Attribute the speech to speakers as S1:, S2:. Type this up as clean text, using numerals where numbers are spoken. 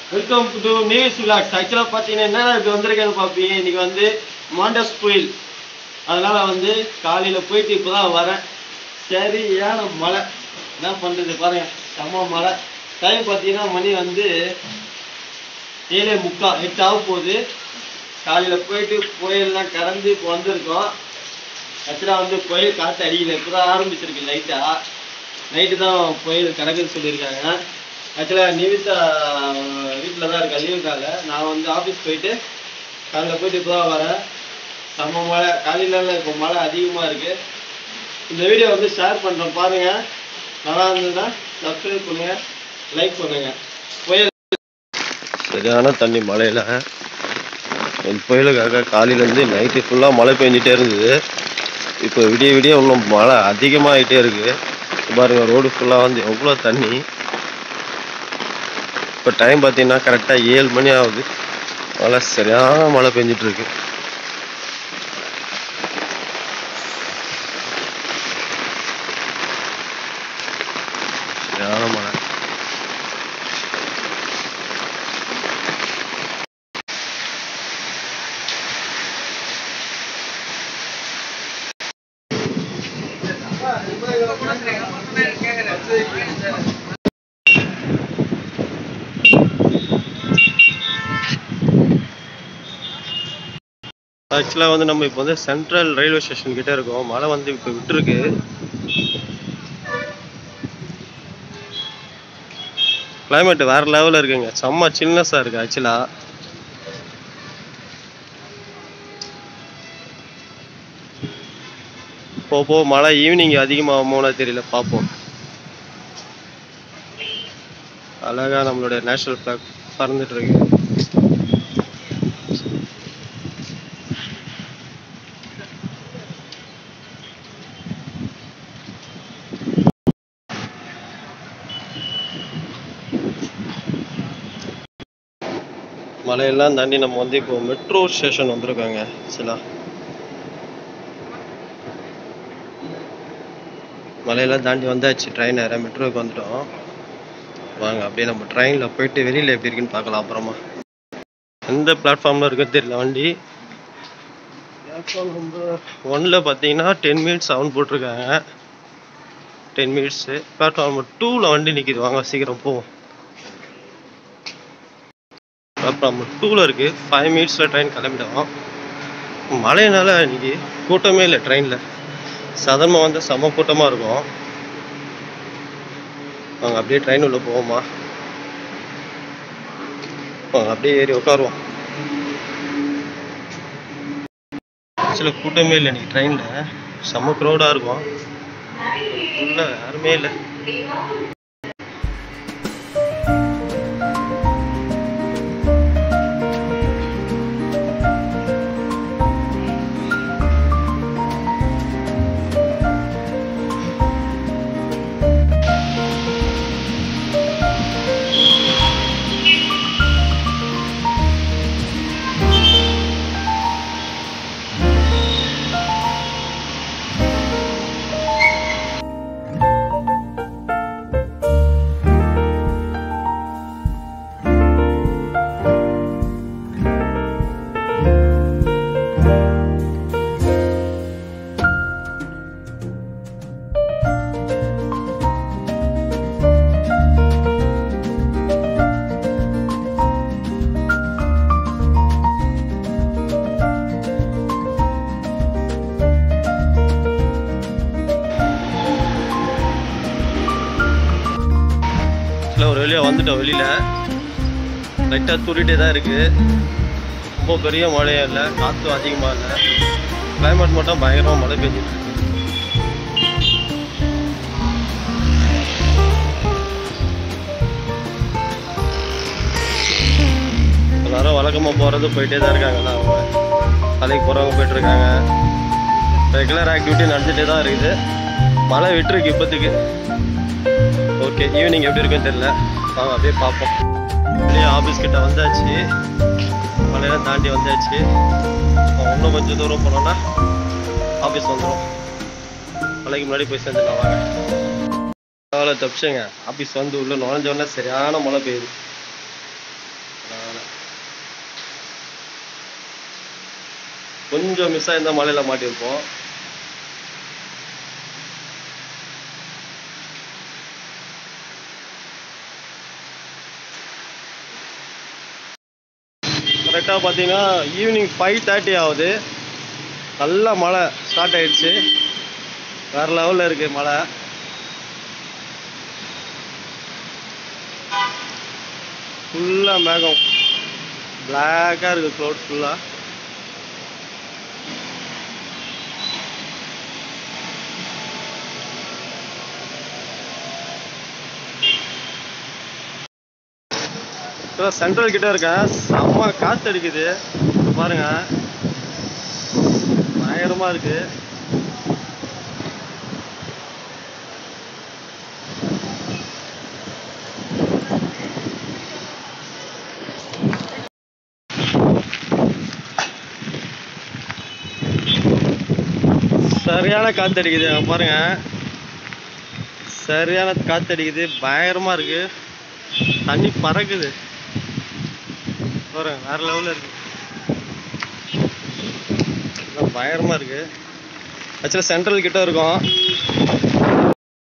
S1: Welcome to news vlogs. ஆக்சுவலாக பார்த்தீங்கன்னா இப்போ வந்திருக்கேன்னு பார்ப்பீங்க. இன்னைக்கு வந்து மாண்டஸ் புயல், அதனால வந்து காலையில் போயிட்டு இப்போ தான் வரேன். சரியான மழை, என்ன பண்ணுறது பாருங்க, செம்ம மழை. டைம் பார்த்தீங்கன்னா மணி வந்து 7:45 8 ஆக போகுது. காலையில் போயிட்டு புயல்லாம் கடந்து இப்போ வந்திருக்கோம். ஆக்சுவலாக வந்து புயல் காற்று அடிக்கல, இப்போ தான் ஆரம்பிச்சிருக்கு. நைட்டு தான் புயல் கிடக்குன்னு சொல்லியிருக்காங்க. ஆக்சுவலாக நிவிதா வீட்டில் தான் இருக்கா, லீவுக்காக. நான் வந்து ஆஃபீஸ் போயிட்டு காலையில் போயிட்டு இப்போ தான் வரேன். செம்ம மழை, காலையில இப்போ மழை அதிகமாக இருக்குது. இந்த வீடியோ வந்து ஷேர் பண்ணுறேன், பாருங்கள். நல்லா இருந்ததுன்னா சப்ஸ்கிரைப் பண்ணுங்கள், லைக் பண்ணுங்கள். புயல்
S2: சரியான தண்ணி மழையில், புயலுக்காக காலையிலேருந்து நைட்டு ஃபுல்லாக மழை பெஞ்சிட்டே இருந்தது. இப்போ விடிய விடிய இன்னும் மழை அதிகமாகிட்டே இருக்குது. பாருங்க, ரோடு ஃபுல்லாக வந்து எவ்வளோ தண்ணி. இப்போ டைம் பார்த்தீங்கன்னா கரெக்டாக 7 மணி ஆகுது. மழை சரியான மழை பெஞ்சிட்ருக்கு. சரியான மழை. ஆக்சுவலாக வந்து நம்ம இப்போ வந்து சென்ட்ரல் ரயில்வே ஸ்டேஷன் கிட்டே இருக்கோம். மழை வந்து இப்போ விட்டுருக்கு. கிளைமேட் வேறு லெவலில் இருக்குங்க, செம்ம சில்னஸாக இருக்குது. ஆக்சுவலாக போ மழை ஈவினிங் அதிகமாகுமோனா தெரியல, பார்ப்போம். அழகாக நம்மளுடைய நேஷனல் ஃப்ளாக் பறந்துட்டுருக்கு. மலையெல்லாம் தாண்டி நம்ம வந்து இப்போ மெட்ரோ ஸ்டேஷன் வந்திருக்காங்க. ஆக்சுவலாக மலையெல்லாம் தாண்டி வந்தாச்சு, ட்ரெயின் ஏற மெட்ரோவுக்கு வந்துட்டோம். வாங்க அப்படியே நம்ம ட்ரெயினில் போயிட்டு வெளியில் எப்படி இருக்குன்னு பார்க்கலாம். அப்புறமா எந்த பிளாட்ஃபார்மில் இருக்குன்னு தெரியல வண்டி. பிளாட்ஃபார்ம் நம்பர் 1ல் பார்த்தீங்கன்னா 10 மினிட்ஸ் ஆகுன்னு போட்டிருக்காங்க. 10 மினிட்ஸு. பிளாட்ஃபார்ம் நம்பர் 2ல் வண்டி நிற்கிது. வாங்க சீக்கிரம் போவோம். பிளாட்ஃபார்ம் 2ல் இருக்குது. 5 மினிட்ஸில் ட்ரெயின் கிளம்பிடுவோம். மழையினால இன்னைக்கு கூட்டமே இல்லை ட்ரெயினில். சாதாரணமாக வந்து செம்ம கூட்டமாக இருக்கும். வாங்க அப்படியே ட்ரெயின் உள்ள போவோமா. வாங்க அப்படியே ஏறி உட்காருவோம். ஆக்சுவலாக கூட்டமே இல்லை இன்னைக்கு ட்ரெயினில். செம்ம க்ரௌடாக இருக்கும். ஃபுல்லாக யாருமே இல்லை. ஒரு வழியாக வந்துட்டோம். வெளியில் லைட்டாக தூரிட்டே தான் இருக்குது. ரொம்ப பெரிய மழையும் இல்லை, காற்றும் அதிகமாக இல்லை. கிளைமேட் மட்டும் பயங்கரமாக மழை பெஞ்சிட்டு இருக்கு. எல்லாரும் வழக்கமாக போகிறது போயிட்டே தான் இருக்காங்கல்ல. அவங்க வேலைக்கு போகிறவங்க போயிட்டுருக்காங்க. ரெகுலர் ஆக்டிவிட்டி நடந்துகிட்டே தான் இருக்குது. மழை விட்டுருக்கு இப்போத்துக்கு. ஓகே, ஈவினிங் எப்படி இருக்குன்னு தெரியல. வாங்க அப்படியே பார்ப்போம். அப்படியே ஆஃபீஸ் கிட்ட வந்தாச்சு. மலையெல்லாம் தாண்டி வந்தாச்சு. இன்னும் கொஞ்சம் தூரம் போனோன்னா ஆஃபீஸ் வந்துடும். மலைக்கு முன்னாடி போய் சேர்ந்துடலாம். வாங்க. தப்பிச்சுங்க. ஆஃபீஸ் வந்து உள்ள நுழைஞ்சோடனே சரியான மழை பெய்யுது. கொஞ்சம் மிஸ் ஆயிருந்தா மலையில மாட்டியிருப்போம். கரெக்டாக பார்த்தீங்கன்னா ஈவினிங் 5:30 ஆகுது. நல்ல மழை ஸ்டார்ட் ஆயிடுச்சு. வேற லெவலில் இருக்கு மழை. ஃபுல்லாக மேகம் பிளாக்காக இருக்குது, க்ளவுட் ஃபுல்லாக. இப்போ சென்ட்ரல் கிட்ட இருக்கேன். செம்ம காற்று அடிக்குது பாருங்க, பயங்கரமாக இருக்கு. சரியான காற்று அடிக்குது பாருங்க, சரியான காற்று அடிக்குது, பயங்கரமா இருக்கு. தண்ணி பறக்குது பாருங்க, வேற லெவலில் இருக்கு, பயங்கரமா இருக்கு. ஆக்சுவலாக சென்ட்ரல் கிட்ட இருக்கோம்.